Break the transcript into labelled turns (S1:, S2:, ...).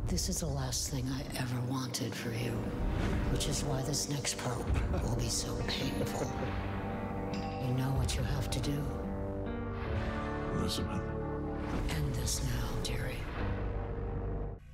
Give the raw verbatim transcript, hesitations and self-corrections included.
S1: This is the last thing I ever wanted for you, which is why this next probe will be so painful. You know what you have to do.
S2: Elizabeth.
S1: End this now, Jerry.